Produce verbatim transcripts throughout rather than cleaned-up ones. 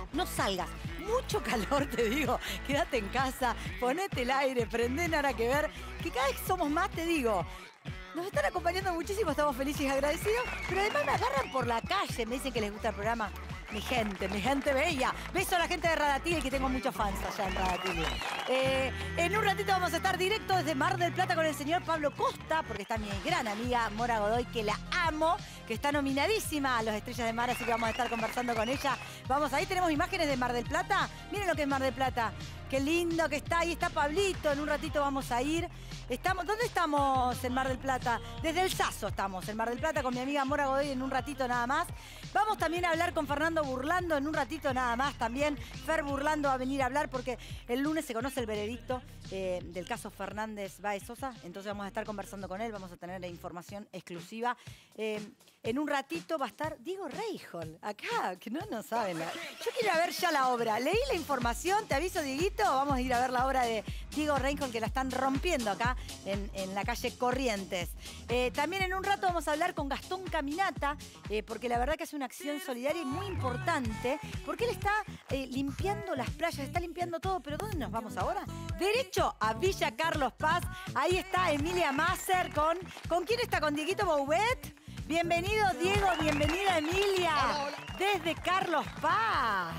no salgas. Mucho calor, te digo. Quédate en casa, ponete el aire, prendé Nada que Ver. Que cada vez somos más, te digo. Nos están acompañando muchísimo, estamos felices y agradecidos. Pero además me agarran por la calle, me dicen que les gusta el programa. Mi gente, mi gente bella. Beso a la gente de Radatili, que tengo muchos fans allá en Radatili. Eh, en un ratito vamos a estar directo desde Mar del Plata con el señor Pablo Costa, porque está mi gran amiga Mora Godoy, que la amo, que está nominadísima a los Estrellas de Mar, así que vamos a estar conversando con ella. Vamos, ahí tenemos imágenes de Mar del Plata. Miren lo que es Mar del Plata. Qué lindo que está. Ahí está Pablito. En un ratito vamos a ir. Estamos, ¿dónde estamos en Mar del Plata? Desde el Saso estamos, en Mar del Plata, con mi amiga Mora Godoy en un ratito nada más. Vamos también a hablar con Fernando Burlando en un ratito nada más también. Fer Burlando va a venir a hablar porque el lunes se conoce el veredicto eh, del caso Fernández Báez Sosa. Entonces vamos a estar conversando con él, vamos a tener información exclusiva. Eh, en un ratito va a estar Diego Reijol, acá, que no nos saben. La... Yo quiero ir a ver ya la obra. Leí la información, te aviso, Dieguito. Vamos a ir a ver la obra de Diego Reijol, que la están rompiendo acá en, en la calle Corrientes. Eh, también en un rato vamos a hablar con Gastón Caminata, eh, porque la verdad que hace una acción solidaria y muy importante, porque él está eh, limpiando las playas, está limpiando todo. ¿Pero dónde nos vamos ahora? Derecho a Villa Carlos Paz. Ahí está Emilia Masser con... ¿Con quién está? ¿Con Dieguito Bouvet? Bienvenido, Diego, bienvenida, Emilia. Hola, hola. Desde Carlos Paz.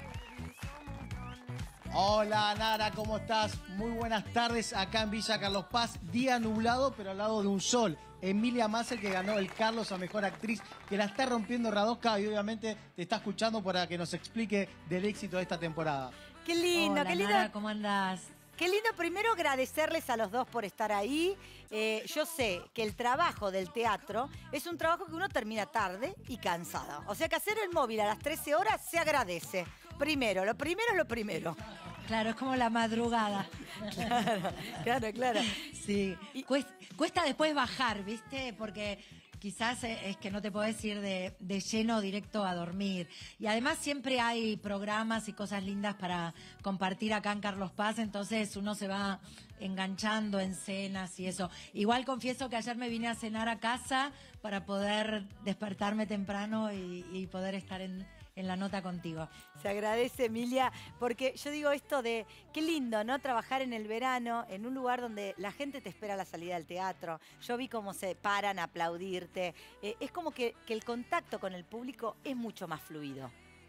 Hola, Nara, ¿cómo estás? Muy buenas tardes acá en Villa Carlos Paz. Día nublado, pero al lado de un sol. Emilia Masser, que ganó el Carlos a Mejor Actriz, que la está rompiendo Radosca y obviamente te está escuchando para que nos explique del éxito de esta temporada. Qué lindo, Hola, qué lindo. Nara, ¿cómo andás? Qué lindo, primero agradecerles a los dos por estar ahí. Eh, yo sé que el trabajo del teatro es un trabajo que uno termina tarde y cansado. O sea que hacer el móvil a las trece horas se agradece. Primero, lo primero es lo primero. Claro, es como la madrugada. Claro, claro, claro. Sí, cuesta, cuesta después bajar, ¿viste? Porque quizás es que no te podés ir de, de lleno directo a dormir. Y además siempre hay programas y cosas lindas para compartir acá en Carlos Paz, entonces uno se va enganchando en cenas y eso. Igual confieso que ayer me vine a cenar a casa para poder despertarme temprano y, y poder estar en... en la nota contigo. Se agradece, Emilia, porque yo digo esto de qué lindo, ¿no? Trabajar en el verano en un lugar donde la gente te espera a la salida del teatro. Yo vi cómo se paran a aplaudirte. Eh, es como que, que el contacto con el público es mucho más fluido.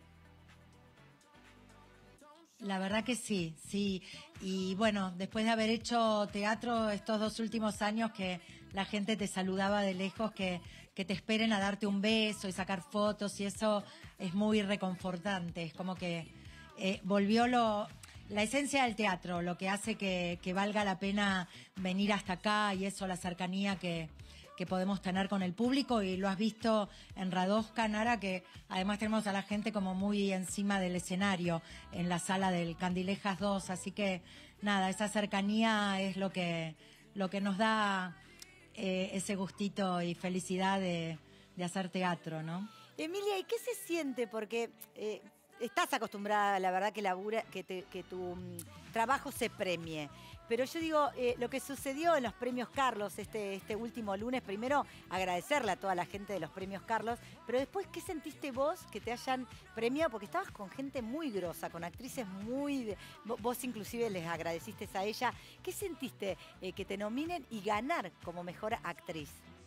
La verdad que sí, sí. Y bueno, después de haber hecho teatro estos dos últimos años que la gente te saludaba de lejos, que, que te esperen a darte un beso y sacar fotos y eso es muy reconfortante. Es como que eh, volvió lo, la esencia del teatro, lo que hace que, que valga la pena venir hasta acá y eso, la cercanía que... que podemos tener con el público, y lo has visto en Radosca, Nara, que además tenemos a la gente como muy encima del escenario, en la sala del Candilejas dos, así que nada, esa cercanía es lo que, lo que nos da eh, ese gustito y felicidad de, de hacer teatro, ¿no? Emilia, ¿y qué se siente? Porque eh, estás acostumbrada, la verdad, que, labura, que, te, que tu um, trabajo se premie. Pero yo digo, eh, lo que sucedió en los premios Carlos este, este último lunes, primero agradecerle a toda la gente de los premios Carlos, pero después, ¿qué sentiste vos que te hayan premiado? Porque estabas con gente muy grosa, con actrices muy... De, vos inclusive les agradeciste a ella. ¿Qué sentiste eh, que te nominen y ganar como mejor actriz?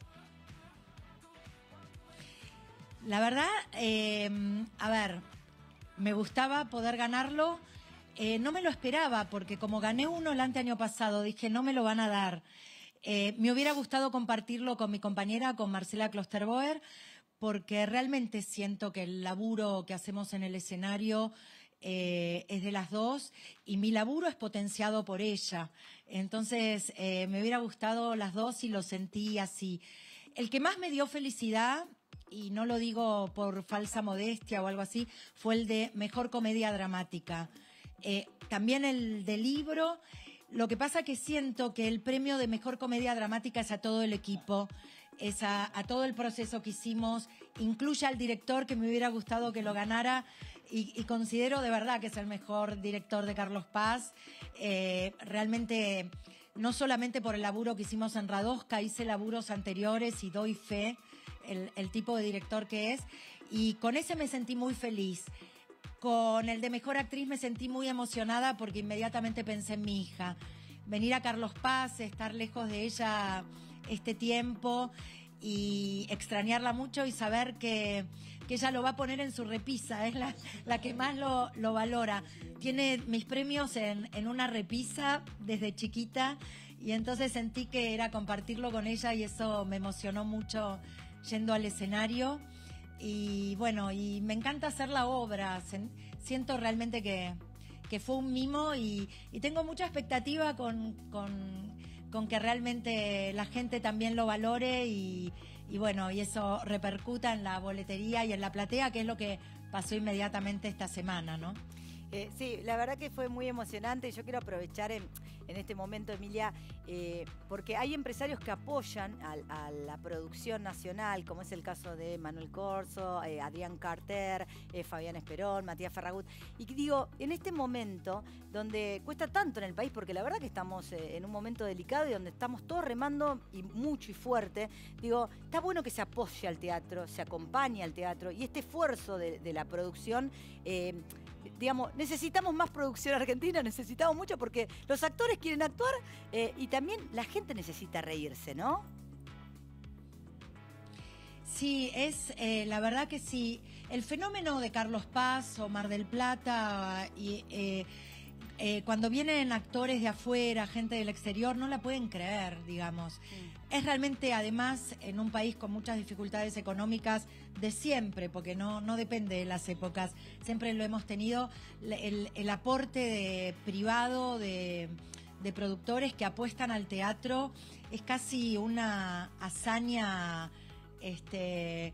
La verdad, eh, a ver, me gustaba poder ganarlo. Eh, no me lo esperaba, porque como gané uno el anteaño pasado, dije, no me lo van a dar. Eh, me hubiera gustado compartirlo con mi compañera, con Marcela Klosterboer, porque realmente siento que el laburo que hacemos en el escenario eh, es de las dos, y mi laburo es potenciado por ella. Entonces, eh, me hubiera gustado las dos y lo sentí así. El que más me dio felicidad, y no lo digo por falsa modestia o algo así, fue el de Mejor Comedia Dramática. Eh, también el de libro. Lo que pasa que siento que el premio de Mejor Comedia Dramática es a todo el equipo, es a, a todo el proceso que hicimos, incluye al director, que me hubiera gustado que lo ganara, y, y considero de verdad que es el mejor director de Carlos Paz. Eh, realmente, no solamente por el laburo que hicimos en Radosca, hice laburos anteriores y doy fe el, el tipo de director que es, y con ese me sentí muy feliz. Con el de Mejor Actriz me sentí muy emocionada porque inmediatamente pensé en mi hija. Venir a Carlos Paz, estar lejos de ella este tiempo y extrañarla mucho y saber que, que ella lo va a poner en su repisa, es la, la que más lo, lo valora. Tiene mis premios en, en una repisa desde chiquita y entonces sentí que era compartirlo con ella y eso me emocionó mucho yendo al escenario. Y bueno, y me encanta hacer la obra, siento realmente que, que fue un mimo y, y tengo mucha expectativa con, con, con que realmente la gente también lo valore y, y bueno, y eso repercuta en la boletería y en la platea, que es lo que pasó inmediatamente esta semana, ¿no? Eh, sí, la verdad que fue muy emocionante. Yo quiero aprovechar en, en este momento, Emilia, eh, porque hay empresarios que apoyan a, a la producción nacional, como es el caso de Manuel Corso, eh, Adrián Carter, eh, Fabián Esperón, Matías Ferragut. Y digo, en este momento donde cuesta tanto en el país, porque la verdad que estamos eh, en un momento delicado y donde estamos todos remando y mucho y fuerte, digo, está bueno que se apoye al teatro, se acompañe al teatro y este esfuerzo de, de la producción... Eh, digamos, necesitamos más producción argentina, necesitamos mucho porque los actores quieren actuar eh, y también la gente necesita reírse, ¿no? Sí, es eh, la verdad que sí. El fenómeno de Carlos Paz o Mar del Plata, y eh, eh, cuando vienen actores de afuera, gente del exterior, no la pueden creer, digamos. Sí. Es realmente, además, en un país con muchas dificultades económicas de siempre, porque no, no depende de las épocas, siempre lo hemos tenido, el, el aporte de privado, de, de productores que apuestan al teatro, es casi una hazaña este, eh,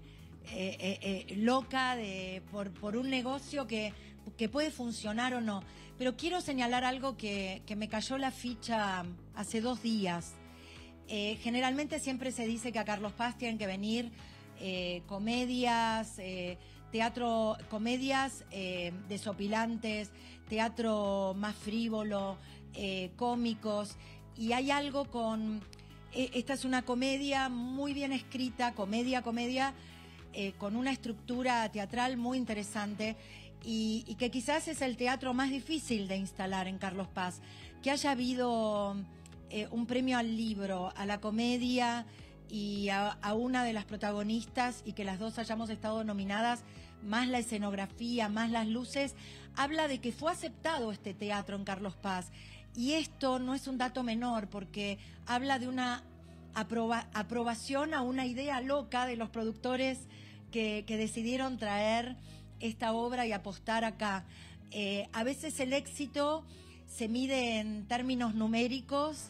eh, eh, loca de, por, por un negocio que, que puede funcionar o no. Pero quiero señalar algo que, que me cayó la ficha hace dos días. Eh, generalmente siempre se dice que a Carlos Paz tienen que venir eh, comedias, eh, teatro, comedias eh, desopilantes, teatro más frívolo, eh, cómicos, y hay algo con... Eh, esta es una comedia muy bien escrita, comedia, comedia, eh, con una estructura teatral muy interesante y, y que quizás es el teatro más difícil de instalar en Carlos Paz. Que haya habido... Eh, un premio al libro, a la comedia y a, a una de las protagonistas y que las dos hayamos estado nominadas, más la escenografía, más las luces, habla de que fue aceptado este teatro en Carlos Paz. Y esto no es un dato menor porque habla de una aproba, aprobación a una idea loca de los productores que, que decidieron traer esta obra y apostar acá. Eh, a veces el éxito se mide en términos numéricos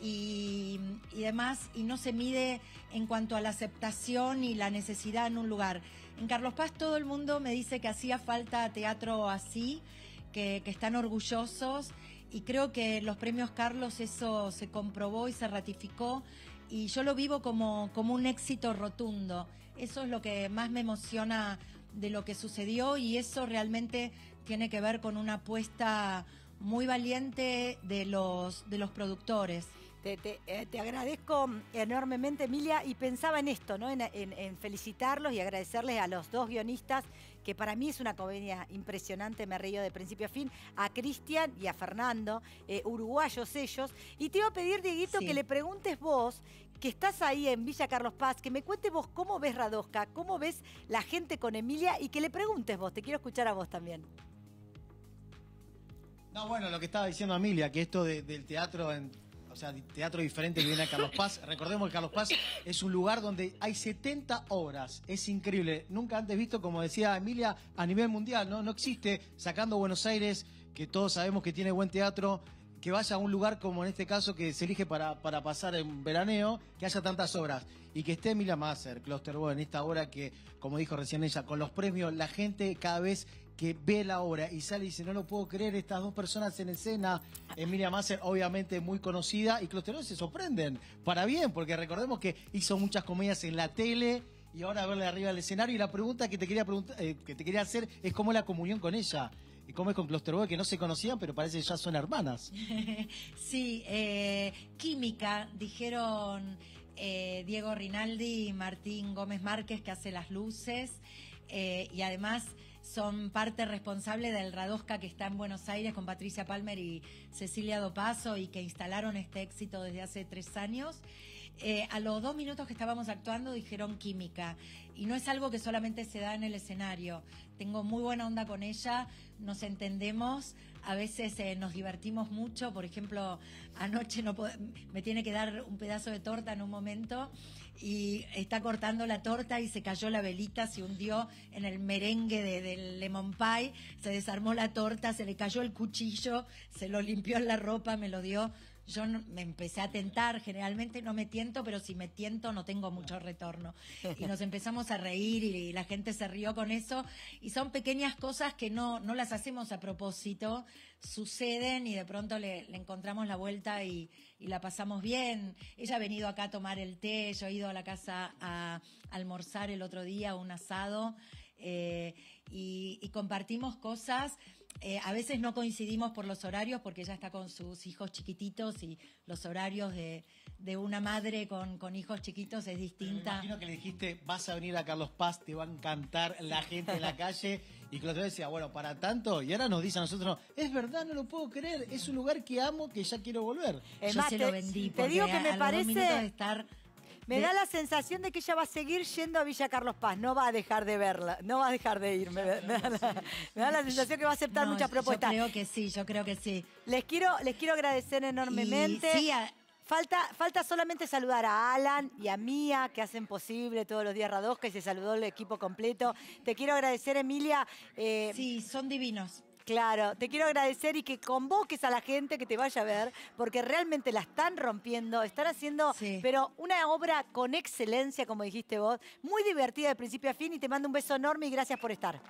y, y demás, y no se mide en cuanto a la aceptación y la necesidad en un lugar. En Carlos Paz todo el mundo me dice que hacía falta teatro así, que, que están orgullosos, y creo que los premios Carlos eso se comprobó y se ratificó, y yo lo vivo como, como un éxito rotundo. Eso es lo que más me emociona de lo que sucedió, y eso realmente tiene que ver con una apuesta muy valiente de los, de los productores. Te, te, eh, te agradezco enormemente, Emilia, y pensaba en esto, ¿no? En, en, en felicitarlos y agradecerles a los dos guionistas, que para mí es una comedia impresionante, me río de principio a fin, a Cristian y a Fernando, eh, uruguayos ellos. Y te iba a pedir, Dieguito, sí, que le preguntes vos, que estás ahí en Villa Carlos Paz, que me cuentes vos cómo ves Radosca, cómo ves la gente con Emilia, y que le preguntes vos, te quiero escuchar a vos también. No, bueno, lo que estaba diciendo Emilia, que esto de, del teatro, en, o sea, teatro diferente que viene a Carlos Paz. Recordemos que Carlos Paz es un lugar donde hay setenta obras. Es increíble. Nunca antes visto, como decía Emilia, a nivel mundial, ¿no? No existe, sacando Buenos Aires, que todos sabemos que tiene buen teatro, que vaya a un lugar como en este caso que se elige para, para pasar en veraneo, que haya tantas obras. Y que esté Emilia Masser, Klosterboer, en esta obra que, como dijo recién ella, con los premios, la gente cada vez que ve la obra y sale y dice, no lo puedo creer, estas dos personas en escena. Emilia Masser, obviamente muy conocida, y Klosterboer se sorprenden, para bien, porque recordemos que hizo muchas comedias en la tele y ahora verle arriba del escenario. Y la pregunta que te quería, preguntar, eh, que te quería hacer es cómo es la comunión con ella. ¿Y cómo es con Klosterboer, que no se conocían, pero parece que ya son hermanas? Sí, eh, química, dijeron eh, Diego Rinaldi y Martín Gómez Márquez, que hace las luces, eh, y además son parte responsable del Radosca que está en Buenos Aires con Patricia Palmer y Cecilia Dopazo y que instalaron este éxito desde hace tres años. Eh, a los dos minutos que estábamos actuando dijeron química y no es algo que solamente se da en el escenario. Tengo muy buena onda con ella, nos entendemos, a veces eh, nos divertimos mucho. Por ejemplo, anoche no puedo, me tiene que dar un pedazo de torta en un momento y está cortando la torta y se cayó la velita, se hundió en el merengue de, del lemon pie, se desarmó la torta, se le cayó el cuchillo, se lo limpió en la ropa, me lo dio. Yo no, me empecé a tentar, generalmente no me tiento, pero si me tiento no tengo mucho retorno. Y nos empezamos a reír y, y la gente se rió con eso. Y son pequeñas cosas que no, no las hacemos a propósito, suceden y de pronto le, le encontramos la vuelta y, y la pasamos bien. Ella ha venido acá a tomar el té, yo he ido a la casa a almorzar el otro día, un asado, eh, y, y compartimos cosas. Eh, a veces no coincidimos por los horarios porque ella está con sus hijos chiquititos y los horarios de, de una madre con, con hijos chiquitos es distinta. Me imagino que le dijiste, vas a venir a Carlos Paz, te va a encantar la gente en la calle. Y Claudio decía, bueno, para tanto. Y ahora nos dice a nosotros, es verdad, no lo puedo creer. Es un lugar que amo, que ya quiero volver. Es Yo más, se te, lo vendí. te digo que me a, a parece... los dos minutos de estar... Me de... da la sensación de que ella va a seguir yendo a Villa Carlos Paz, no va a dejar de verla, no va a dejar de ir. Me, me, da, la, me da la sensación que va a aceptar no, muchas propuestas. Yo creo que sí, yo creo que sí. Les quiero, les quiero agradecer enormemente. Y, sí, a... Falta, falta solamente saludar a Alan y a Mía, que hacen posible todos los días Radosca, y se saludó el equipo completo. Te quiero agradecer, Emilia. Eh, sí, son divinos. Claro, te quiero agradecer y que convoques a la gente que te vaya a ver, porque realmente la están rompiendo, están haciendo, sí. pero una obra con excelencia, como dijiste vos, muy divertida de principio a fin, y te mando un beso enorme y gracias por estar.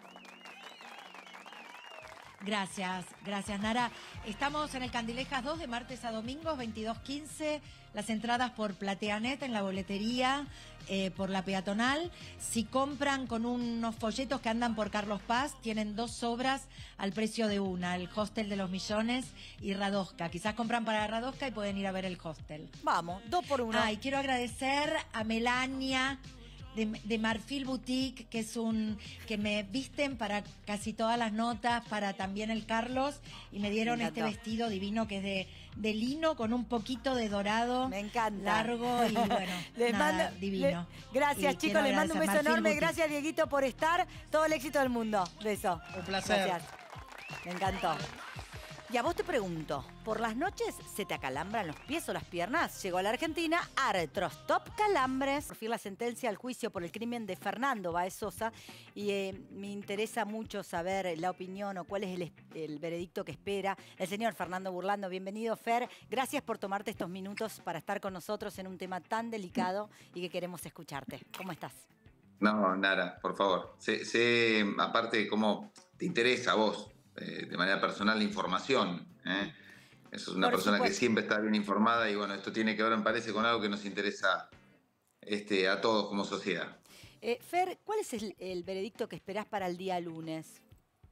Gracias, gracias Nara. Estamos en el Candilejas dos de martes a domingos, veintidós quince. Las entradas por Plateanet en la boletería, eh, por la peatonal. Si compran con unos folletos que andan por Carlos Paz, tienen dos obras al precio de una, el Hostel de los Millones y Radosca. Quizás compran para Radosca y pueden ir a ver el hostel. Vamos, dos por uno. Ah, y quiero agradecer a Melania de, de Marfil Boutique, que es un que me visten para casi todas las notas, para también el Carlos, y me dieron Me este encantó. vestido divino que es de, de lino con un poquito de dorado. Me encanta. Largo y bueno, Les nada, mando- divino. le- gracias, Y chicos, quiero les mando un beso agradecer a Marfil enorme. Boutique. Gracias, Dieguito, por estar. Todo el éxito del mundo. Beso. Un placer. Gracias. Me encantó. Y a vos te pregunto, ¿por las noches se te acalambran los pies o las piernas? Llegó a la Argentina Artrostop Calambres. Por fin la sentencia al juicio por el crimen de Fernando Báez Sosa, y eh, me interesa mucho saber la opinión o cuál es el, el veredicto que espera el señor Fernando Burlando. Bienvenido, Fer. Gracias por tomarte estos minutos para estar con nosotros en un tema tan delicado y que queremos escucharte. ¿Cómo estás? No, Nara, por favor. Sé, sé, aparte, cómo te interesa a vos, eh, de manera personal, la información. ¿eh? Eso es una Por persona supuesto. que siempre está bien informada y bueno, esto tiene que ver, me parece, con algo que nos interesa este, a todos como sociedad. Eh, Fer, ¿cuál es el, el veredicto que esperás para el día lunes?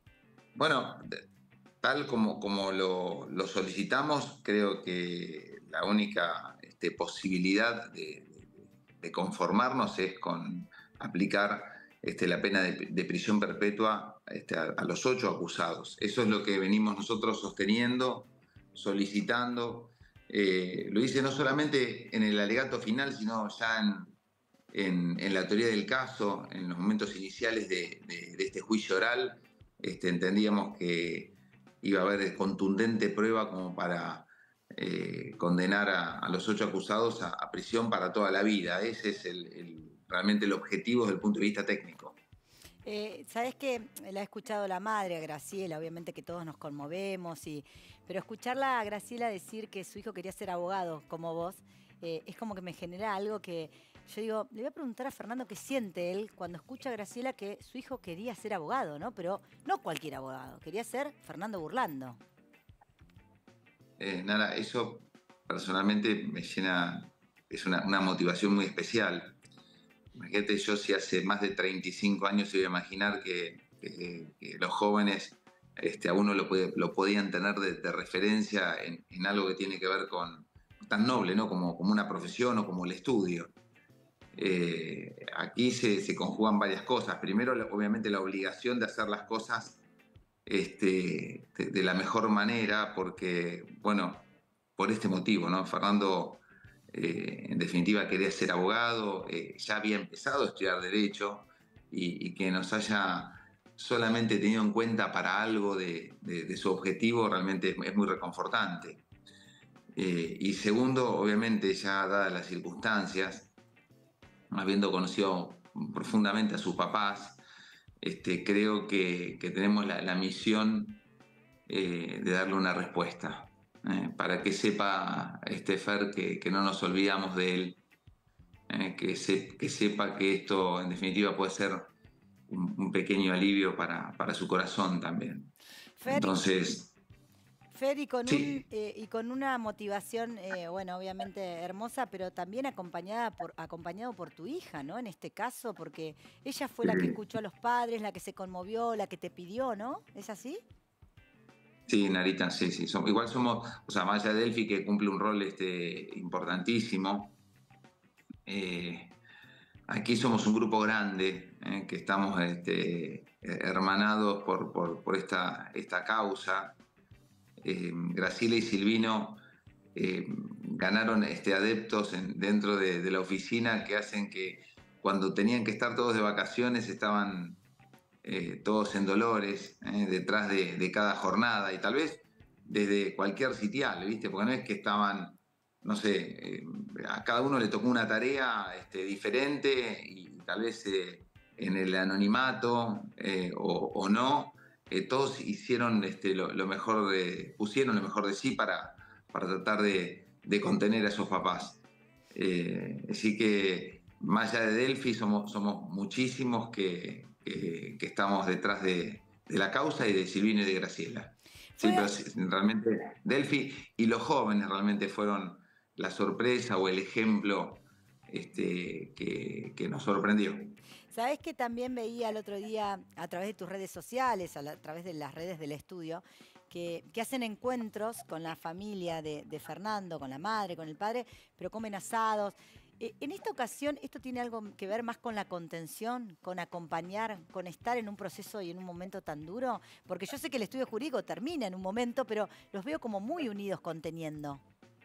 Bueno, de- tal como, como lo, lo solicitamos, creo que la única este, posibilidad de, de- de conformarnos es con aplicar este, la pena de, de prisión perpetua este, a, a los ocho acusados. Eso es lo que venimos nosotros sosteniendo, solicitando. Eh, lo hice no solamente en el alegato final, sino ya en, en, en la teoría del caso, en los momentos iniciales de, de- de este juicio oral. Este, entendíamos que iba a haber contundente prueba como para eh, condenar a, a los ocho acusados a, a prisión para toda la vida. Ese es el, el- realmente el objetivo desde el punto de vista técnico. Eh, Sabes que la ha escuchado la madre, a Graciela, obviamente que todos nos conmovemos, y, pero escucharla a Graciela decir que su hijo quería ser abogado como vos, eh, es como que me genera algo que yo digo, le voy a preguntar a Fernando qué siente él cuando escucha a Graciela que su hijo quería ser abogado, ¿no? Pero no cualquier abogado, quería ser Fernando Burlando. Eh, Nara, eso personalmente me llena, es una, una motivación muy especial. Imagínate, yo si hace más de treinta y cinco años iba a imaginar que, que- que los jóvenes este, a uno lo, puede- lo podían tener de, de referencia en, en algo que tiene que ver con tan noble, ¿no? Como, como una profesión o como el estudio. Eh, aquí se, se conjugan varias cosas. Primero, obviamente, la obligación de hacer las cosas este, de, de la mejor manera, porque, bueno, por este motivo, ¿no? Fernando, eh, en definitiva, quería ser abogado, eh, ya había empezado a estudiar Derecho, y, y que nos haya solamente tenido en cuenta para algo de, de, de su objetivo realmente es, es muy reconfortante. Eh, y segundo, obviamente, ya dadas las circunstancias, habiendo conocido profundamente a sus papás, este, creo que, que tenemos la, la misión eh, de darle una respuesta, eh, para que sepa este Fer que, que no nos olvidamos de él, eh, que, se, que sepa que esto en definitiva puede ser un, un pequeño alivio para, para su corazón también. Fer, Entonces... Fer, y con, sí. un, eh, y con una motivación, eh, bueno, obviamente hermosa, pero también acompañada por, acompañado por tu hija, ¿no? En este caso, porque ella fue Sí. la que escuchó a los padres, la que se conmovió, la que te pidió, ¿no? ¿Es así? Sí, Narita, sí, sí. Som- igual somos, o sea, más allá de Delphi, que cumple un rol este, importantísimo, eh, aquí somos un grupo grande, eh, que estamos este, hermanados por, por, por esta, esta causa. Eh, Graciela y Silvino eh, ganaron este, adeptos en, dentro de, de la oficina, que hacen que cuando tenían que estar todos de vacaciones estaban eh, todos en Dolores, eh, detrás de, de cada jornada, y tal vez desde cualquier sitial, ¿viste? Porque no es que estaban, no sé, eh, a cada uno le tocó una tarea este, diferente, y tal vez eh, en el anonimato eh, o, o no, eh, todos hicieron este, lo, lo mejor de, pusieron lo mejor de sí para, para tratar de, de contener a esos papás. Eh, así que, más allá de Delphi, somos, somos muchísimos que, que, que estamos detrás de, de la causa, y de Silvino y de Graciela. Sí, Fue- pero sí, realmente Delphi y los jóvenes realmente fueron la sorpresa o el ejemplo este, que, que nos sorprendió. Sabés que también veía el otro día a través de tus redes sociales, a, la- a través de las redes del estudio, que, que hacen encuentros con la familia de, de Fernando, con la madre, con el padre, pero comen asados. Eh, en esta ocasión, ¿esto tiene algo que ver más con la contención, con acompañar, con estar en un proceso y en un momento tan duro? Porque yo sé que el estudio jurídico termina en un momento, pero los veo como muy unidos conteniendo.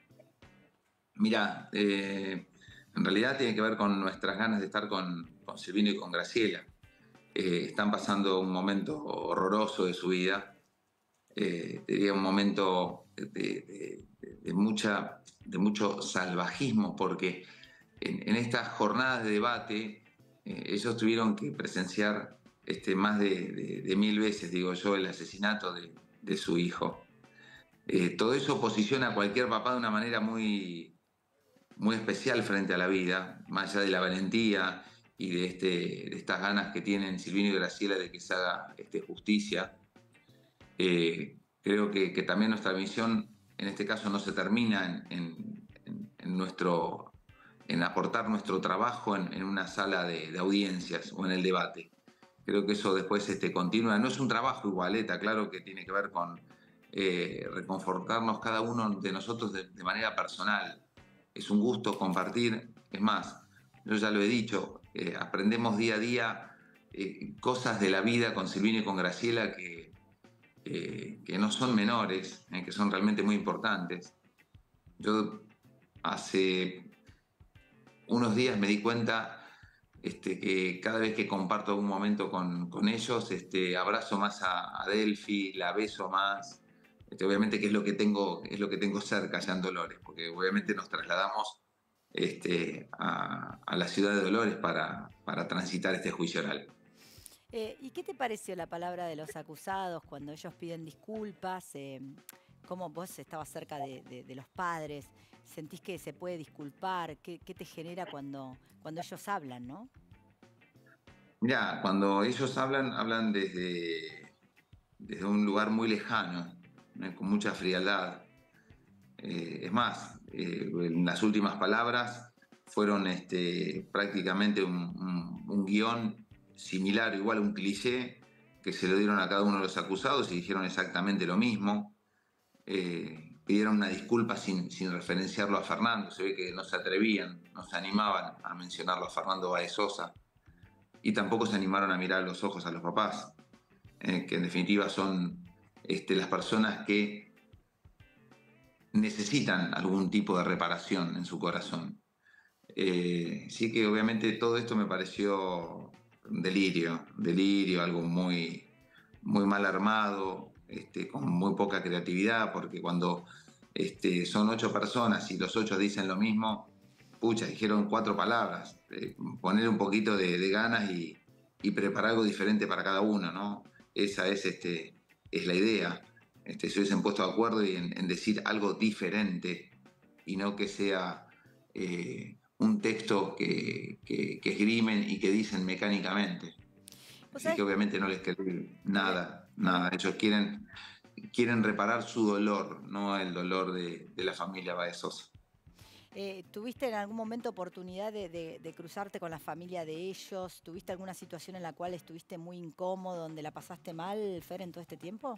Mira, eh, en realidad tiene que ver con nuestras ganas de estar con, con Silvino y con Graciela. Eh, están pasando un momento horroroso de su vida, eh, diría un momento de, de- de- de mucha, de mucho salvajismo, porque en, en estas jornadas de debate eh, ellos tuvieron que presenciar este, más de, de- de mil veces, digo yo, el asesinato de, de su hijo. Eh, todo eso posiciona a cualquier papá de una manera muy, muy especial frente a la vida, más allá de la valentía y de, este, de estas ganas que tienen Silvino y Graciela de que se haga este, justicia. Eh, creo que, que también nuestra misión en este caso no se termina en, en- en- en nuestro, en aportar nuestro trabajo en, en una sala de, de audiencias o en el debate. Creo que eso después este, continúa. No es un trabajo igualeta, claro que tiene que ver con eh, reconfortarnos cada uno de nosotros de, de manera personal. Es un gusto compartir. Es más, yo ya lo he dicho, eh, aprendemos día a día eh, cosas de la vida con Silvino y con Graciela que, eh, que no son menores, eh, que son realmente muy importantes. Yo hace unos días me di cuenta este, que cada vez que comparto un momento con, con ellos, este, abrazo más a, a Delphi, la beso más. Este, obviamente que es lo que tengo, es lo que tengo cerca allá en Dolores, porque obviamente nos trasladamos este, a, a la ciudad de Dolores para, para transitar este juicio oral. Eh, ¿y qué te pareció la palabra de los acusados cuando ellos piden disculpas? Eh, ¿Cómo vos estabas cerca de, de- de los padres? ¿Sentís que se puede disculpar? ¿Qué, qué te genera cuando, cuando ellos hablan, no? Mirá, cuando ellos hablan, hablan desde, desde un lugar muy lejano, ¿no? Con mucha frialdad. Eh, es más, eh, en las últimas palabras fueron este, prácticamente un, un- un guión similar, igual a un cliché, que se lo dieron a cada uno de los acusados y dijeron exactamente lo mismo. Eh, pidieron una disculpa sin, sin referenciarlo a Fernando. Se ve que no se atrevían, no se animaban a mencionarlo a Fernando Báez Sosa y tampoco se animaron a mirar a los ojos a los papás, eh, que en definitiva son este, las personas que necesitan algún tipo de reparación en su corazón. Eh, sí que obviamente todo esto me pareció delirio, delirio, algo muy, muy mal armado, este, con muy poca creatividad, porque cuando este, son ocho personas y los ocho dicen lo mismo, pucha, dijeron cuatro palabras, eh, poner un poquito de, de ganas y, y preparar algo diferente para cada uno, ¿no? Esa es, este, es la idea. Este, se hubiesen puesto de acuerdo y en, en decir algo diferente y no que sea eh, un texto que, que, que esgrimen y que dicen mecánicamente. Así que obviamente no les quedé nada, nada. Ellos quieren, quieren reparar su dolor, no el dolor de, de la familia Báez Sosa. Eh, ¿Tuviste en algún momento oportunidad de, de, de cruzarte con la familia de ellos? ¿Tuviste alguna situación en la cual estuviste muy incómodo, donde la pasaste mal, Fer, en todo este tiempo?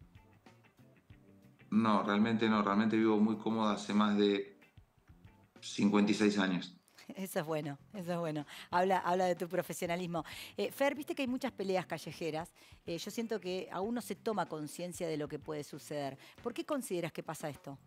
No, realmente no. Realmente vivo muy cómodo hace más de cincuenta y seis años. Eso es bueno, eso es bueno. Habla, habla de tu profesionalismo. Eh, Fer, viste que hay muchas peleas callejeras. Eh, yo siento que aún no se toma conciencia de lo que puede suceder. ¿Por qué consideras que pasa esto?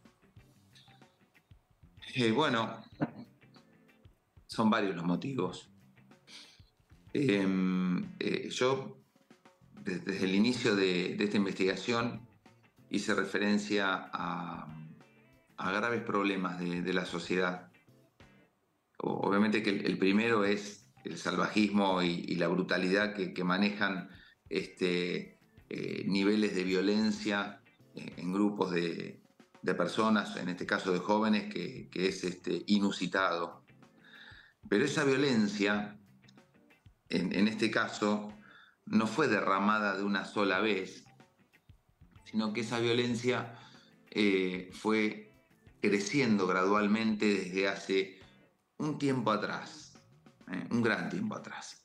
Eh, bueno, son varios los motivos. Eh, eh, yo, desde, desde el inicio de, de esta investigación, hice referencia a, a graves problemas de, de la sociedad. Obviamente que el, el primero es el salvajismo y, y la brutalidad que, que manejan este, eh, niveles de violencia eh, en grupos de, de personas, en este caso de jóvenes, que, que es este, inusitado. Pero esa violencia, en, en este caso, no fue derramada de una sola vez, sino que esa violencia eh, fue creciendo gradualmente desde hace un tiempo atrás, eh, un gran tiempo atrás.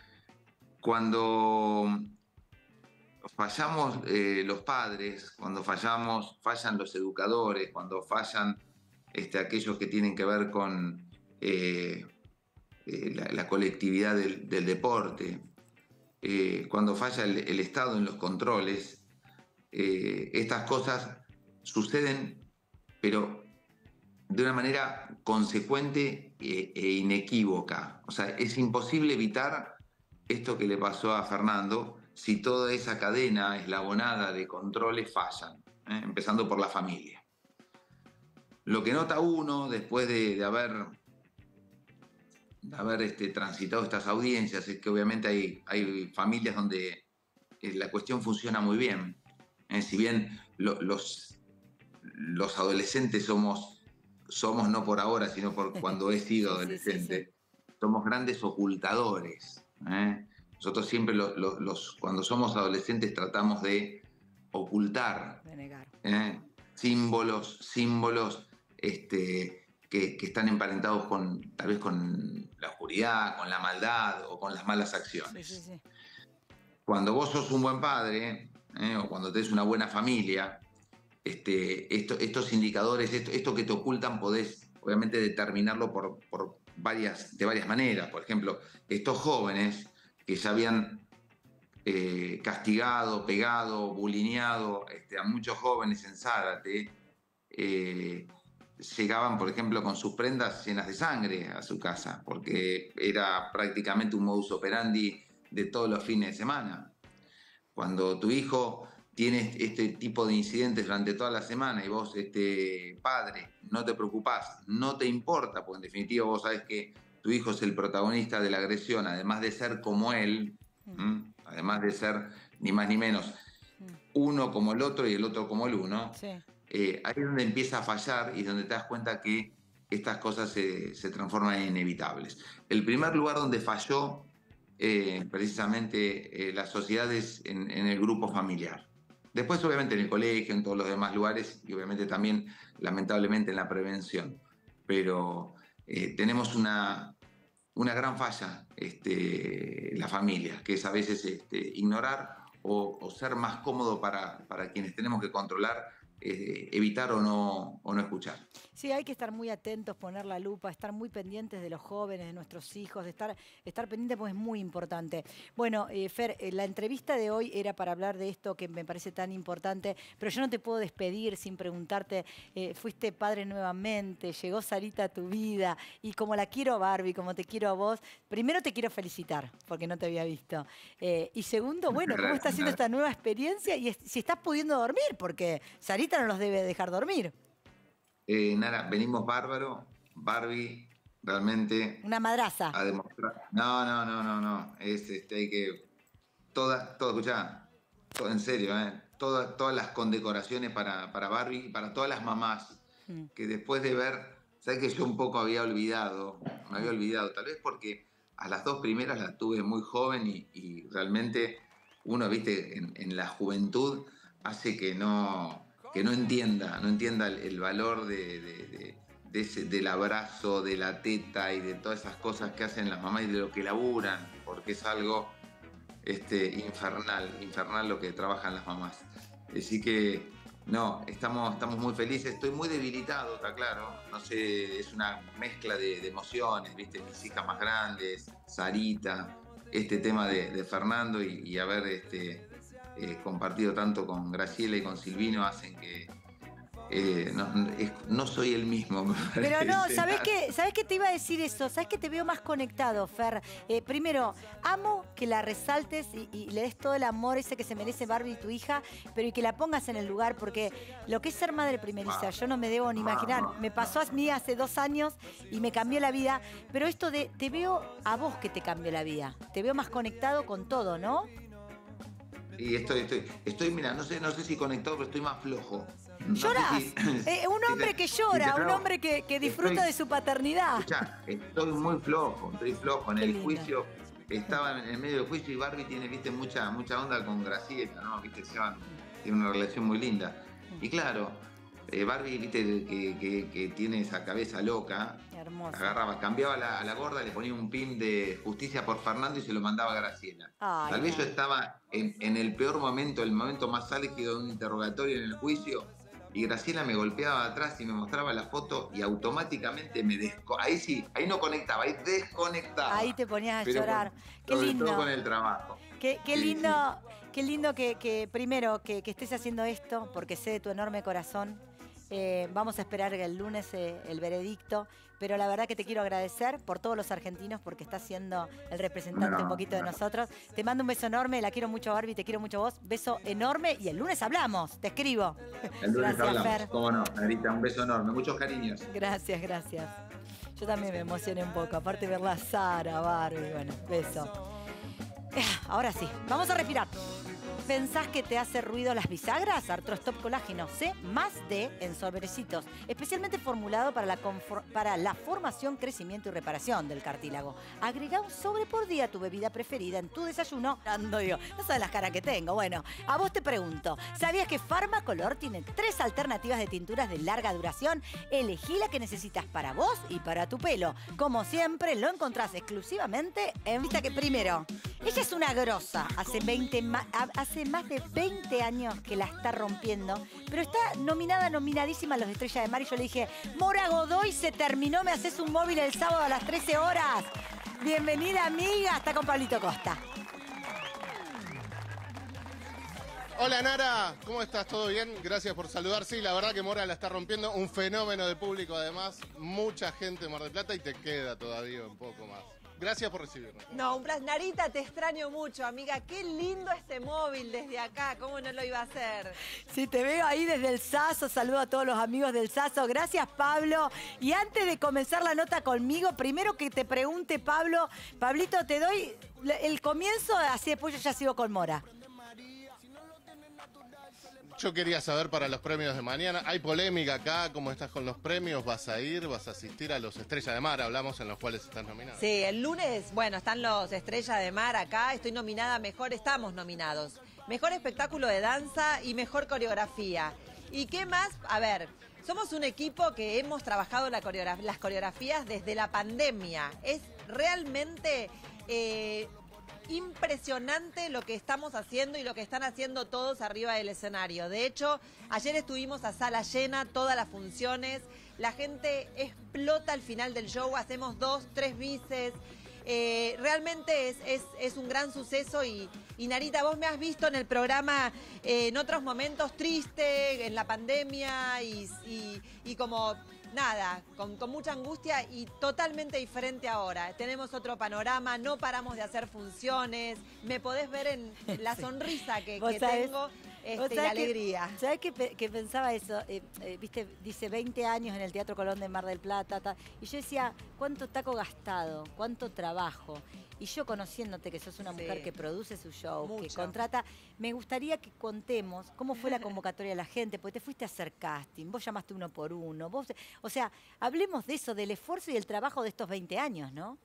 Cuando fallamos eh, los padres, cuando fallamos, fallan los educadores, cuando fallan este, aquellos que tienen que ver con eh, eh, la, la colectividad del, del deporte, eh, cuando falla el, el Estado en los controles, eh, estas cosas suceden, pero de una manera consecuente e, e inequívoca. O sea, es imposible evitar esto que le pasó a Fernando si toda esa cadena eslabonada de controles fallan, ¿eh? Empezando por la familia. Lo que nota uno después de, de haber, de haber este, transitado estas audiencias es que obviamente hay, hay familias donde la cuestión funciona muy bien. ¿eh? Si bien lo, los, los adolescentes somos somos no por ahora, sino por cuando he sido adolescente, sí, sí, sí. Somos grandes ocultadores. ¿eh? Nosotros siempre lo, lo, los, cuando somos adolescentes tratamos de ocultar de negar. ¿eh? símbolos, símbolos este, que, que están emparentados con, tal vez con la oscuridad, con la maldad o con las malas acciones. Sí, sí, sí. Cuando vos sos un buen padre ¿eh? o cuando tenés una buena familia, Este, esto, estos indicadores, esto, esto que te ocultan, podés obviamente determinarlo por, por varias, de varias maneras. Por ejemplo, estos jóvenes que ya habían eh, castigado, pegado, bulineado este, a muchos jóvenes en Zárate, eh, llegaban, por ejemplo, con sus prendas llenas de sangre a su casa, porque era prácticamente un modus operandi de todos los fines de semana. Cuando tu hijo tienes este tipo de incidentes durante toda la semana y vos, este, padre, no te preocupás, no te importa, porque en definitiva vos sabés que tu hijo es el protagonista de la agresión, además de ser como él, mm. ¿m? además de ser ni más ni menos mm. uno como el otro y el otro como el uno, sí. eh, ahí es donde empieza a fallar y donde te das cuenta que estas cosas se, se transforman en inevitables. El primer lugar donde falló eh, precisamente eh, la sociedad es en, en el grupo familiar. Después, obviamente, en el colegio, en todos los demás lugares y obviamente también, lamentablemente, en la prevención. Pero eh, tenemos una, una gran falla, este, la familia, que es a veces este, ignorar o, o ser más cómodo para, para quienes tenemos que controlar eh, evitar o no, o no escuchar. Sí, hay que estar muy atentos, poner la lupa, estar muy pendientes de los jóvenes, de nuestros hijos, de estar, estar pendientes porque es muy importante. Bueno, eh, Fer, eh, la entrevista de hoy era para hablar de esto que me parece tan importante, pero yo no te puedo despedir sin preguntarte, eh, fuiste padre nuevamente, llegó Sarita a tu vida, y como la quiero a Barbie, como te quiero a vos, primero te quiero felicitar, porque no te había visto. Eh, y segundo, bueno, ¿cómo está siendo esta nueva experiencia? Y es, si estás pudiendo dormir, porque Sarita no los debe dejar dormir. Eh, Nara, venimos bárbaro, Barbie, realmente... Una madraza. A demostrar. No, no, no, no, no. Es, este, hay que... Todas, todo, escuchá, todo, en serio, ¿eh? Todas, todas las condecoraciones para, para Barbie y para todas las mamás, mm. que después de ver, sabes que yo un poco había olvidado, me había olvidado, tal vez porque a las dos primeras las tuve muy joven y, y realmente uno, viste, en, en la juventud hace que no... que no entienda, no entienda el, el valor de, de, de, de ese, del abrazo, de la teta y de todas esas cosas que hacen las mamás y de lo que laburan, porque es algo este, infernal, infernal lo que trabajan las mamás. Así que, no, estamos, estamos muy felices, estoy muy debilitado, está claro, no sé, es una mezcla de, de emociones, viste, mis hijas más grandes, Sarita, este tema de, de Fernando y, y haber... Este, Eh, compartido tanto con Graciela y con Silvino hacen que eh, no, es, no soy el mismo. Pero no, ¿sabés qué? ¿Sabés qué te iba a decir eso? ¿Sabés que te veo más conectado, Fer? Eh, primero, amo que la resaltes y, y le des todo el amor ese que se merece Barbie y tu hija, pero y que la pongas en el lugar, porque lo que es ser madre primeriza, yo no me debo ni imaginar. Me pasó a mí hace dos años y me cambió la vida, pero esto de, te veo a vos que te cambió la vida. Te veo más conectado con todo, ¿no? Y estoy, estoy, estoy, mira, no sé, no sé si conectado, pero estoy más flojo. No ¿Llorás? sé si, eh, un hombre si te, que llora, si un hombre que, que disfruta estoy, de su paternidad. Escuchá, estoy muy flojo, estoy flojo. En Qué el lindo. juicio, estaba en el medio del juicio y Barbie tiene, viste, mucha, mucha onda con Graciela, ¿no? Viste, se van, tiene una relación muy linda. Y claro, eh, Barbie, viste, que, que, que tiene esa cabeza loca. Hermoso. Agarraba, cambiaba a la, a la gorda, le ponía un pin de justicia por Fernando y se lo mandaba a Graciela. Ay, Tal vez no. yo estaba en, en el peor momento, el momento más álgido de un interrogatorio en el juicio, y Graciela me golpeaba atrás y me mostraba la foto y automáticamente me desco... Ahí sí, ahí no conectaba, ahí desconectaba. Ahí te ponías a Pero llorar. con- Qué sobre lindo. todo con el trabajo. Qué, qué Sí, lindo, qué lindo que, que primero que, que estés haciendo esto, porque sé de tu enorme corazón. Eh, vamos a esperar el lunes eh, el veredicto, pero la verdad que te quiero agradecer por todos los argentinos, porque estás siendo el representante No, un poquito de no. nosotros. Te mando un beso enorme, la quiero mucho Barbie, te quiero mucho vos. Beso enorme y el lunes hablamos, te escribo. El lunes Gracias, hablamos, Fer. cómo no, Narita, un beso enorme, muchos cariños. Gracias, gracias. Yo también me emocioné un poco, aparte de verla a Sara, Barbie, bueno, beso. Ah, Ahora sí, vamos a respirar. ¿Pensás que te hace ruido las bisagras? Arthrostop Colágeno C más D en sobrecitos, especialmente formulado para la, confor- para la formación, crecimiento y reparación del cartílago. Agrega un sobre por día a tu bebida preferida en tu desayuno. Ando, digo, no sabes las caras que tengo. Bueno, a vos te pregunto, ¿sabías que Farmacolor tiene tres alternativas de tinturas de larga duración? Elegí la que necesitas para vos y para tu pelo. Como siempre, lo encontrás exclusivamente en Vista que primero. Ella es una grosa, hace, veinte ma- hace más de veinte años que la está rompiendo, pero está nominada, nominadísima a los de Estrella de Mar y yo le dije, Mora Godoy, se terminó, me haces un móvil el sábado a las trece horas. Bienvenida, amiga, está con Pablito Costa. Hola Nara, ¿cómo estás? ¿Todo bien? Gracias por saludar. Sí, la verdad que Mora la está rompiendo, un fenómeno de público además, mucha gente en Mar del Plata y te queda todavía un poco más. Gracias por recibirnos. No, un placer. Narita, te extraño mucho, amiga. Qué lindo este móvil desde acá. ¿Cómo no lo iba a hacer? Sí, te veo ahí desde el Saso. Saludo a todos los amigos del Saso. Gracias, Pablo. Y antes de comenzar la nota conmigo, primero que te pregunte, Pablo. Pablito, te doy el comienzo, así después yo ya sigo con Mora. Yo quería saber para los premios de mañana, hay polémica acá, ¿cómo estás con los premios? ¿Vas a ir? ¿Vas a asistir a los Estrella de Mar? Hablamos en los cuales estás nominada. Sí, el lunes, bueno, están los Estrella de Mar acá. Estoy nominada a Mejor, estamos nominados. Mejor espectáculo de danza y mejor coreografía. ¿Y qué más? A ver, somos un equipo que hemos trabajado la coreograf- las coreografías desde la pandemia. Es realmente... Eh, impresionante lo que estamos haciendo y lo que están haciendo todos arriba del escenario. De hecho, ayer estuvimos a sala llena, todas las funciones, la gente explota al final del show, hacemos dos, tres bises. Eh, realmente es, es, es un gran suceso y, y Narita, vos me has visto en el programa eh, en otros momentos triste, en la pandemia y, y, y como nada, con, con mucha angustia y totalmente diferente ahora. Tenemos otro panorama, no paramos de hacer funciones, me podés ver en la sonrisa que, que tengo. Este, y la alegría. ¿Sabés qué, que pensaba eso? Eh, eh, viste, dice veinte años en el Teatro Colón de Mar del Plata. Ta, y yo decía, ¿cuánto taco gastado? ¿Cuánto trabajo? Y yo conociéndote que sos una Sí. mujer que produce su show, Mucho. que contrata, me gustaría que contemos cómo fue la convocatoria de la gente, porque te fuiste a hacer casting, vos llamaste uno por uno. Vos, o sea, hablemos de eso, del esfuerzo y el trabajo de estos veinte años, ¿no?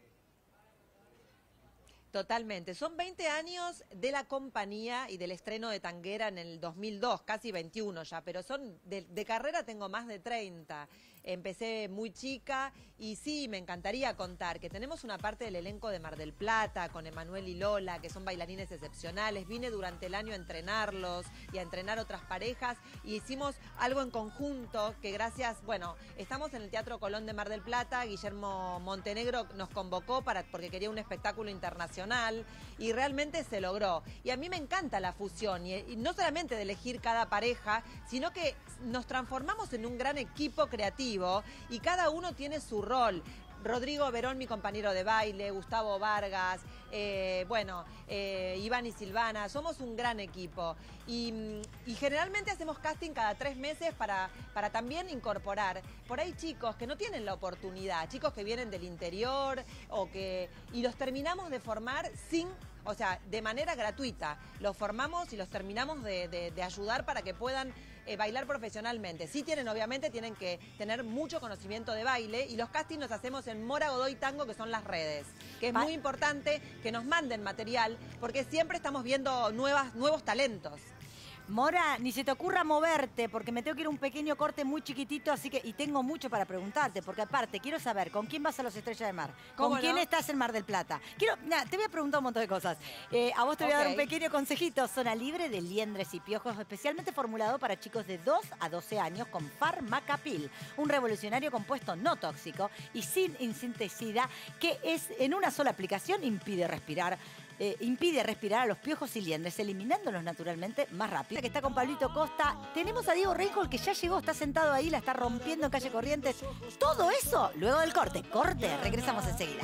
Totalmente. Son veinte años de la compañía y del estreno de Tanguera en el dos mil dos, casi veintiuno ya, pero son de, de carrera tengo más de treinta. Empecé muy chica y sí, me encantaría contar que tenemos una parte del elenco de Mar del Plata con Emanuel y Lola, que son bailarines excepcionales. Vine durante el año a entrenarlos y a entrenar otras parejas y hicimos algo en conjunto que gracias, bueno, estamos en el Teatro Colón de Mar del Plata, Guillermo Montenegro nos convocó para, porque quería un espectáculo internacional y realmente se logró. Y a mí me encanta la fusión y, y no solamente de elegir cada pareja, sino que nos transformamos en un gran equipo creativo y cada uno tiene su rol. Rodrigo Verón, mi compañero de baile, Gustavo Vargas, eh, bueno, eh, Iván y Silvana, somos un gran equipo. Y, y generalmente hacemos casting cada tres meses para, para también incorporar por ahí chicos que no tienen la oportunidad, chicos que vienen del interior o que y los terminamos de formar sin... O sea, de manera gratuita. Los formamos y los terminamos de, de, de ayudar para que puedan eh, bailar profesionalmente. Sí tienen, obviamente, tienen que tener mucho conocimiento de baile y los castings los hacemos en Mora Godoy Tango, que son las redes. Que es muy importante que nos manden material porque siempre estamos viendo nuevas, nuevos talentos. Mora, ni se te ocurra moverte, porque me tengo que ir a un pequeño corte muy chiquitito, así que, y tengo mucho para preguntarte, porque aparte, quiero saber, ¿con quién vas a los Estrellas de Mar? ¿Con ¿Cómo quién no? estás en Mar del Plata? Quiero, nah, te voy a preguntar un montón de cosas. Eh, a vos te voy a dar un Ok. pequeño consejito. Zona libre de liendres y piojos, especialmente formulado para chicos de dos a doce años con Farmacapil, un revolucionario compuesto no tóxico y sin insecticida que es en una sola aplicación impide respirar. Eh, impide respirar a los piojos y liendres, eliminándolos naturalmente más rápido. Que está con Pablito Costa. Tenemos a Diego Reinhold, que ya llegó, está sentado ahí, la está rompiendo en Calle Corrientes. Todo eso luego del corte. Corte, regresamos enseguida.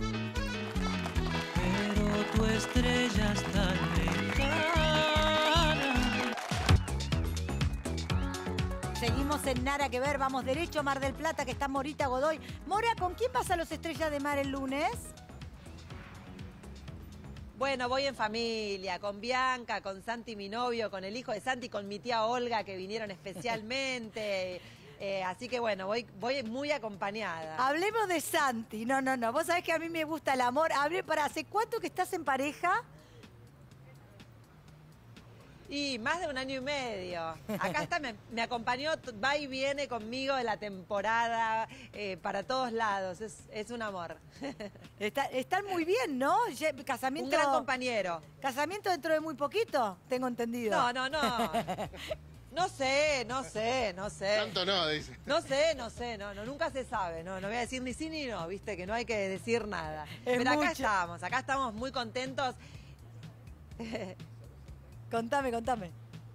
Pero tu estrella está lejana. Seguimos en Nada que Ver, vamos derecho a Mar del Plata, que está Morita Godoy. Mora, ¿con quién vas a los Estrellas de Mar el lunes? Bueno, voy en familia, con Bianca, con Santi, mi novio, con el hijo de Santi, con mi tía Olga, que vinieron especialmente. Eh, así que bueno, voy, voy muy acompañada. Hablemos de Santi. No, no, no. Vos sabés que a mí me gusta el amor. Hablé para ¿hace cuánto que estás en pareja? Y más de un año y medio. Acá está, me, me acompañó, va y viene conmigo de la temporada, eh, para todos lados. Es, es un amor. Está- están muy bien, ¿no? Ye- Casamiento, Un gran compañero. casamiento dentro de muy poquito, tengo entendido. No, no, no. No sé, no sé, no sé. Tanto no, dice. No sé, no sé, no, no, nunca se sabe, no, no voy a decir ni sí ni no, viste, que no hay que decir nada. Es Pero acá mucho. estamos, acá estamos muy contentos. Contame, contame.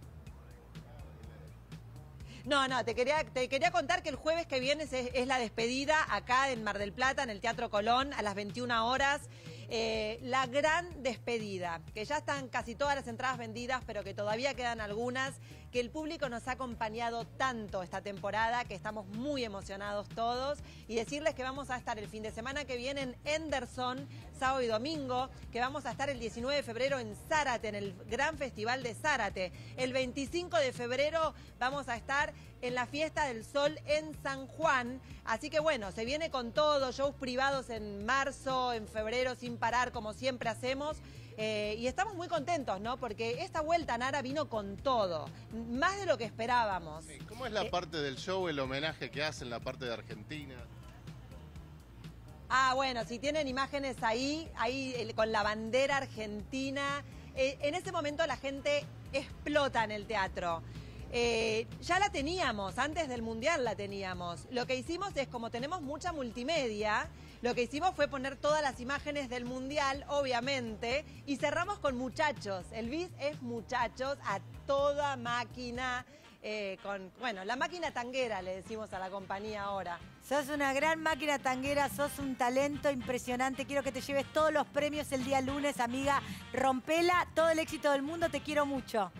No, no, te quería, te quería contar que el jueves que viene es, es la despedida acá en Mar del Plata, en el Teatro Colón, a las veintiuna horas. Eh, la gran despedida, que ya están casi todas las entradas vendidas, pero que todavía quedan algunas, que el público nos ha acompañado tanto esta temporada, que estamos muy emocionados todos, y decirles que vamos a estar el fin de semana que viene en Henderson, sábado y domingo, que vamos a estar el diecinueve de febrero en Zárate, en el Gran Festival de Zárate. El veinticinco de febrero vamos a estar en la Fiesta del Sol en San Juan. Así que bueno, se viene con todo, shows privados en marzo, en febrero sin parar, como siempre hacemos. Eh, y estamos muy contentos, ¿no? Porque esta vuelta, Nara, vino con todo, más de lo que esperábamos. Sí, ¿cómo es la Eh, parte del show, el homenaje que hacen, la parte de Argentina? Ah, bueno, si tienen imágenes ahí, ahí el- con la bandera argentina, eh, en ese momento la gente explota en el teatro. Eh, ya la teníamos, antes del Mundial la teníamos. Lo que hicimos es, como tenemos mucha multimedia, lo que hicimos fue poner todas las imágenes del Mundial, obviamente, y cerramos con muchachos. El bis es muchachos a toda máquina, eh, con, bueno, la máquina tanguera le decimos a la compañía ahora. Sos una gran máquina tanguera, sos un talento impresionante. Quiero que te lleves todos los premios el día lunes, amiga. Rompela, todo el éxito del mundo, te quiero mucho.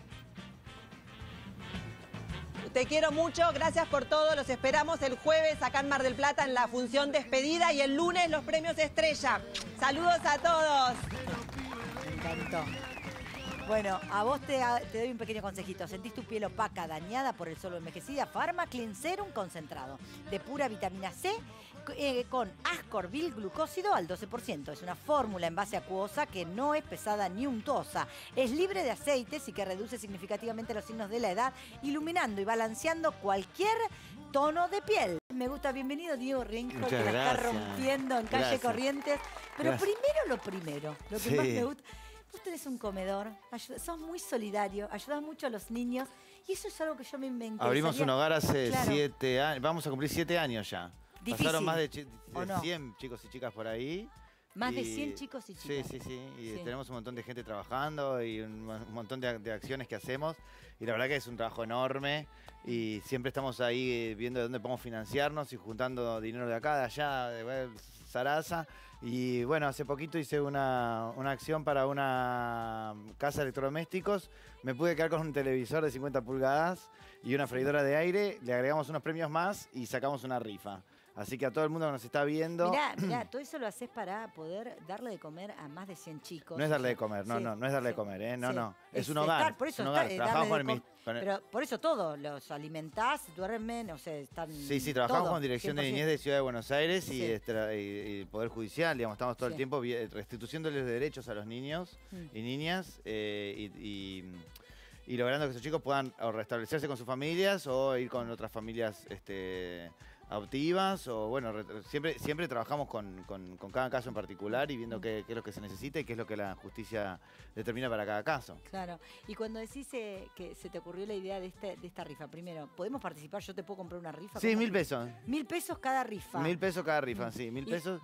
Te quiero mucho, gracias por todo. Los esperamos el jueves acá en Mar del Plata en la función despedida y el lunes los premios Estrella. Saludos a todos. Me encantó. Bueno, a vos te, te doy un pequeño consejito. ¿Sentís tu piel opaca, dañada por el sol o envejecida? Pharma Clean Serum concentrado de pura vitamina C eh, con ascorbil glucósido al doce por ciento. Es una fórmula en base acuosa que no es pesada ni untuosa. Es libre de aceites y que reduce significativamente los signos de la edad, iluminando y balanceando cualquier tono de piel. Me gusta, bienvenido Diego Rienco, que Muchas la está gracias. rompiendo en Calle Gracias. Corrientes. Pero Gracias. primero lo primero, lo que Sí. más me gusta. Vos tenés un comedor, ayuda- sos muy solidario, ayudas mucho a los niños y eso es algo que yo me, me interesaría. Abrimos un hogar hace Claro. siete años, vamos a cumplir siete años ya. Difícil, Pasaron más de, chi- ¿o de no? cien chicos y chicas por ahí. Más de y- cien chicos y Sí, chicas. sí, sí. Y Sí. tenemos un montón de gente trabajando y un, un montón de, de acciones que hacemos. Y la verdad que es un trabajo enorme. Y siempre estamos ahí eh, viendo de dónde podemos financiarnos y juntando dinero de acá, de allá, de bueno, Sarasa. Y bueno, hace poquito hice una, una acción para una casa de electrodomésticos. Me pude quedar con un televisor de cincuenta pulgadas y una freidora de aire. Le agregamos unos premios más y sacamos una rifa. Así que a todo el mundo que nos está viendo... Mirá, mirá, todo eso lo haces para poder darle de comer a más de cien chicos. No es darle de comer, no, Sí, no, no es darle sí, de comer, ¿eh? No, sí. no. Es, un estar- hogar. por eso es un está- hogar. eh, Trabajamos darle con de el, com- mis- con el- Pero por eso todo, los alimentás, duermen, o sea, están. Sí, sí, trabajamos todo, con Dirección de cien por Niñez ciento. de Ciudad de Buenos Aires y, Sí. extra- y- y Poder Judicial, digamos, estamos todo Sí. el tiempo vi- restituyéndoles derechos a los niños Mm. y niñas eh, y, y- y logrando que esos chicos puedan o restablecerse con sus familias o ir con otras familias este, adoptivas o bueno, re- siempre, siempre trabajamos con, con- con cada caso en particular y viendo Mm. qué, qué es lo que se necesita y qué es lo que la justicia determina para cada caso. Claro. Y cuando decís eh, que se te ocurrió la idea de, este, de esta rifa, primero, ¿podemos participar? ¿Yo te puedo comprar una rifa? Sí, ¿Cómo? mil pesos. Mil pesos cada rifa. Mil pesos cada rifa, sí, mil Y- pesos.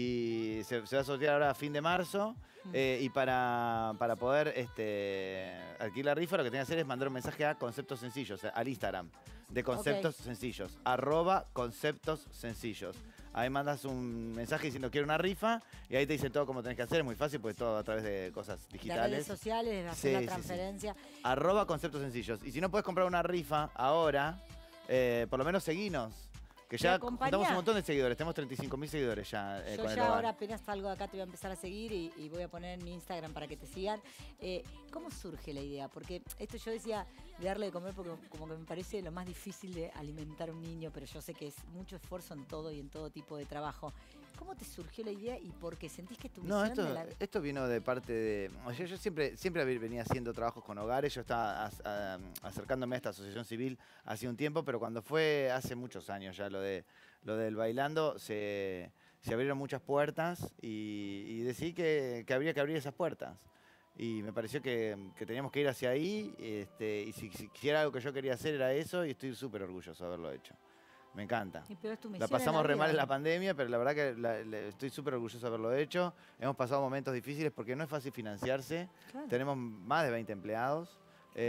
Y se, se va a sortear ahora a fin de marzo. Mm. eh, y para, para poder este, adquirir la rifa, lo que tenés que hacer es mandar un mensaje a Conceptos Sencillos, eh, al Instagram de Conceptos Sencillos, arroba Conceptos Sencillos. Ahí mandas un mensaje diciendo quiero una rifa y ahí te dice todo cómo tenés que hacer. Es muy fácil, pues todo a través de cosas De redes digitales. sociales, hacer Sí, la sí, sí. transferencia. Arroba Conceptos Sencillos. Y si no puedes comprar una rifa ahora, eh, por lo menos seguinos. Que ¿Me ya acompañás? juntamos un montón de seguidores. Tenemos treinta y cinco mil seguidores ya eh, Yo con el ya hogar. ahora apenas salgo de acá te voy a empezar a seguir y, y voy a poner en mi Instagram para que te sigan. Eh, ¿Cómo surge la idea? Porque esto yo decía de darle de comer porque como que me parece lo más difícil de alimentar a un niño, pero yo sé que es mucho esfuerzo en todo y en todo tipo de trabajo. ¿Cómo te surgió la idea y por qué? ¿Sentís que es tu misión No, esto, de la... esto vino de parte de... o sea, yo siempre, siempre venía haciendo trabajos con hogares, yo estaba as- a- acercándome a esta asociación civil hace un tiempo, pero cuando fue hace muchos años ya lo de lo del bailando, se, se abrieron muchas puertas y, y decidí que, que habría que abrir esas puertas. Y me pareció que, que teníamos que ir hacia ahí, este, y si, si era algo que yo quería hacer era eso, y estoy súper orgulloso de haberlo hecho. Me encanta. Y pero es tu La misión pasamos en re mal en vida. la pandemia, pero la verdad que la- la- estoy súper orgulloso de haberlo hecho. Hemos pasado momentos difíciles porque no es fácil financiarse. Claro. Tenemos más de veinte empleados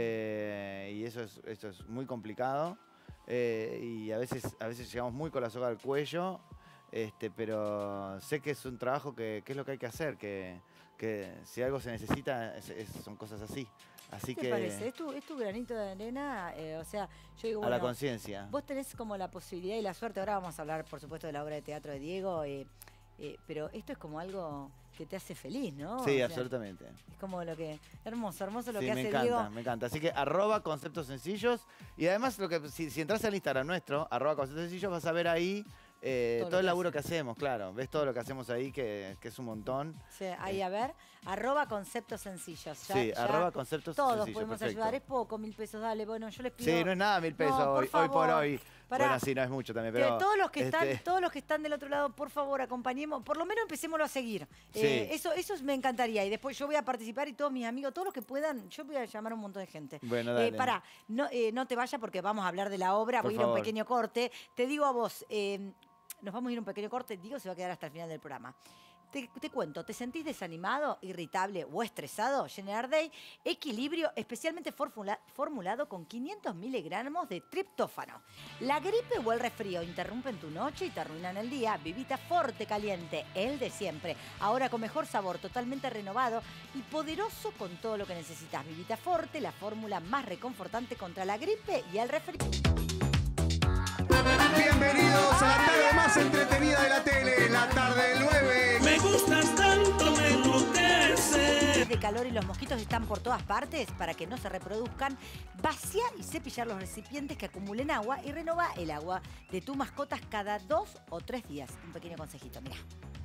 eh, y eso es, eso es muy complicado. Eh, y a veces, a veces llegamos muy con la soga al cuello, este, pero sé que es un trabajo que, que es lo que hay que hacer, que, que si algo se necesita es- es- son cosas así. Así ¿Qué que te parece? ¿Es tu, es tu granito de arena? Eh, o sea, yo digo, a la bueno, conciencia. vos tenés como la posibilidad y la suerte, ahora vamos a hablar por supuesto de la obra de teatro de Diego, eh, eh, pero esto es como algo que te hace feliz, ¿no? O Sí, sea, absolutamente. Es como lo que, hermoso, hermoso lo Sí, que me hace encanta, Diego. me encanta. Así que arroba conceptos sencillos. Y además, lo que si, si entras al Instagram nuestro, arroba conceptos sencillos, vas a ver ahí eh, Todo todo, lo el que laburo que hacemos, claro. Ves todo lo que hacemos ahí, que, que es un montón. Sí, ahí a ver, arroba conceptos sencillos. Ya- sí, ya arroba conceptos Todos sencillos, podemos perfecto. ayudar, es poco, mil pesos, dale, bueno, yo les pido. Sí, no es nada mil pesos No, por hoy, hoy por favor. hoy. Pará. Bueno, sí, no es mucho también, Que pero... todos los que están, este, todos los que están del otro lado, por favor, acompañemos, por lo menos empecémoslo a seguir. Sí. Eh, eso, eso me encantaría. Y después yo voy a participar y todos mis amigos, todos los que puedan, yo voy a llamar a un montón de gente. Bueno, Eh, dale. pará, no, eh, no te vayas porque vamos a hablar de la obra, Por voy a ir a un favor. pequeño corte. Te digo a vos, eh, nos vamos a ir a un pequeño corte, Diego se va a quedar hasta el final del programa. Te, te cuento, ¿te sentís desanimado, irritable o estresado? Generar Day, equilibrio especialmente formula- formulado con quinientos miligramos de triptófano. La gripe o el resfrío interrumpen tu noche y te arruinan el día. Vivita Forte Caliente, el de siempre. Ahora con mejor sabor, totalmente renovado y poderoso con todo lo que necesitas. Vivita Forte, la fórmula más reconfortante contra la gripe y el resfrío. Bienvenidos a la tarde más entretenida de la tele, la tarde del nueve. Me gustas tanto, me enloquece. De calor y los mosquitos están por todas partes. Para que no se reproduzcan, vacía y cepillar los recipientes que acumulen agua y renova el agua de tus mascotas cada dos o tres días. Un pequeño consejito, mira.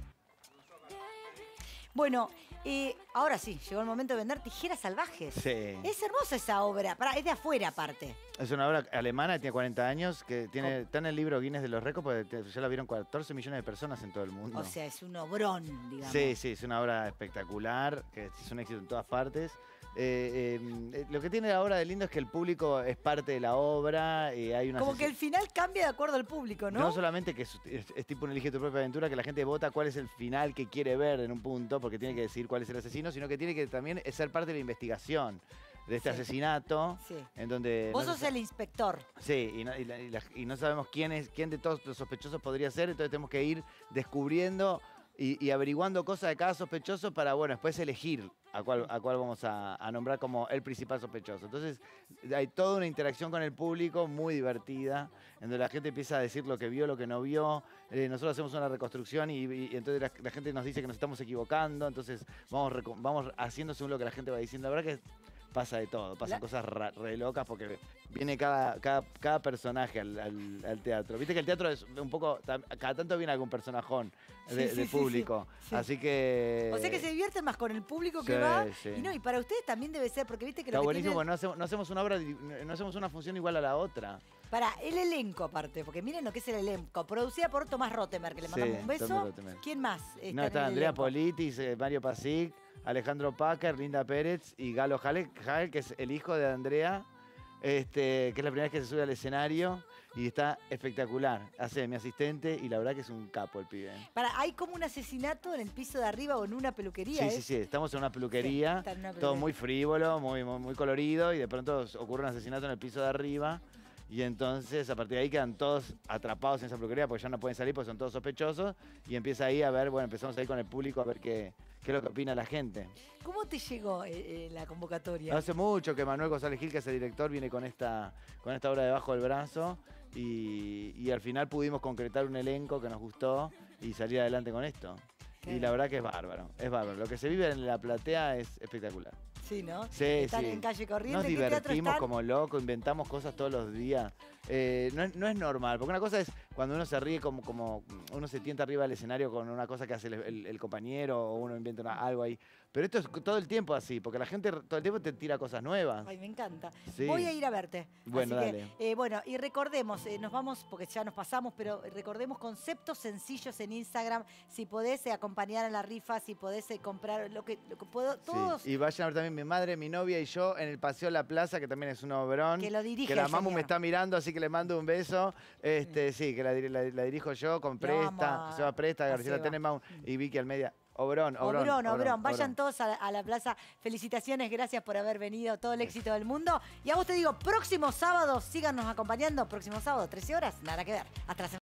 Bueno, eh, ahora sí, llegó el momento de vender Tijeras Salvajes. Sí. Es hermosa esa obra. Pará, es de afuera aparte. Es una obra alemana, tiene cuarenta años, que tiene, está en el libro Guinness de los récords, porque te- ya la vieron catorce millones de personas en todo el mundo. O sea, es un obrón, digamos. Sí, sí, es una obra espectacular, que es un éxito en todas partes. Eh, eh, lo que tiene la obra de lindo es que el público es parte de la obra y hay una Como sesi- que el final cambia de acuerdo al público, ¿no? No solamente que es, es- es tipo un elige tu propia aventura, que la gente vota cuál es el final que quiere ver en un punto, porque tiene que decidir cuál es el asesino, sino que tiene que también ser parte de la investigación de este Sí. asesinato, Sí. en donde... Vos no sos se sa- el inspector. Sí, y no, y la- y la- y no sabemos quién es, quién de todos los sospechosos podría ser, entonces tenemos que ir descubriendo y, y averiguando cosas de cada sospechoso para, bueno, después elegir a cuál, a cuál vamos a, a nombrar como el principal sospechoso. Entonces hay toda una interacción con el público muy divertida, en donde la gente empieza a decir lo que vio, lo que no vio. Eh, nosotros hacemos una reconstrucción y, y- y entonces la, la gente nos dice que nos estamos equivocando, entonces vamos, reco- vamos haciendo según lo que la gente va diciendo. La verdad que pasa de todo, pasan La- cosas ra- re locas porque viene cada, cada, cada personaje al, al- al teatro. Viste que el teatro es un poco, tam- cada tanto viene algún personajón de, Sí, sí, de sí, público. sí, sí. Así que... O sea que se divierten más con el público que sí, va. sí. Y no, y para ustedes también debe ser, porque viste que Está lo que buenísimo, tiene- porque no hacemos, no hacemos una obra, di- no hacemos una función igual a la otra. Para el elenco aparte, porque miren lo que es el elenco. Producida por Tomás Rottenberg, que le Sí, mandamos un beso. Tomás Rottenberg. ¿Quién más está No, en está el Andrea elenco? Politis, eh, Mario Pasic, Alejandro Packer, Linda Pérez y Galo Jale, Jale, que es el hijo de Andrea, este, que es la primera vez que se sube al escenario y está espectacular. Hace de mi asistente y la verdad que es un capo el pibe. Para, hay como un asesinato en el piso de arriba o en una peluquería. Sí, ¿eh? sí, sí, estamos en una Sí, peluquería, está en una todo peluquería. muy frívolo, muy, muy, muy colorido y de pronto ocurre un asesinato en el piso de arriba. Y entonces a partir de ahí quedan todos atrapados en esa peluquería porque ya no pueden salir porque son todos sospechosos. Y empieza ahí a ver, bueno, empezamos ahí con el público a ver qué, qué es lo que opina la gente. ¿Cómo te llegó eh, eh, la convocatoria? Hace mucho que Manuel González Gil, que es el director, viene con esta, con esta obra debajo del brazo y, y al final pudimos concretar un elenco que nos gustó y salir adelante con esto. Qué Y la verdad que es bárbaro, es bárbaro. Lo que se vive en la platea es espectacular. Sí, ¿no? Sí, Están sí. en calle Corriente. Nos ¿En qué teatro divertimos están? como locos, inventamos cosas todos los días. Eh, no, es- no es normal, porque una cosa es cuando uno se ríe como, como uno se tienta arriba del escenario con una cosa que hace el, el- el compañero o uno inventa una- algo ahí. Pero esto es todo el tiempo así, porque la gente todo el tiempo te tira cosas nuevas. Ay, me encanta. Sí. Voy a ir a verte. Bueno, Así dale. que, eh, bueno, y recordemos, eh, nos vamos, porque ya nos pasamos, pero recordemos conceptos sencillos en Instagram. Si podés eh, acompañar a la rifa, si podés eh, comprar lo que, lo que puedo, Sí, todos. y vayan a ver también mi madre, mi novia y yo en el Paseo La Plaza, que también es un obrón. Que lo dirige Que la el mamu señor. me está mirando, así que le mando un beso. Este, sí, que la, dir- la- la dirijo yo con Lo Presta, amo a- Seba Presta, a Graciela Seba. Tenenbaum y Vicky Almeida. Obrón, obrón. Obrón, obrón, vayan obrón. todos a la, a la plaza. Felicitaciones, gracias por haber venido, todo el éxito del mundo. Y a vos te digo, próximo sábado, síganos acompañando. Próximo sábado, trece horas, nada que ver. Hasta la semana.